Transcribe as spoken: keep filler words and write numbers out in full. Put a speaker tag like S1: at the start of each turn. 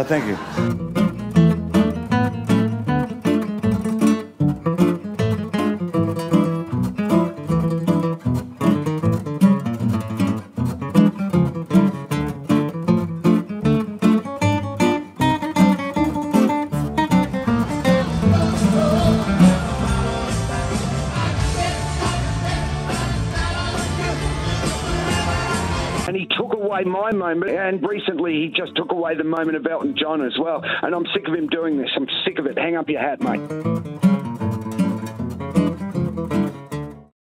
S1: thank you.
S2: And he took away my moment, and recently he just took away the moment of Elton John as well. And I'm sick of him doing this. I'm sick of it. Hang up your hat, mate.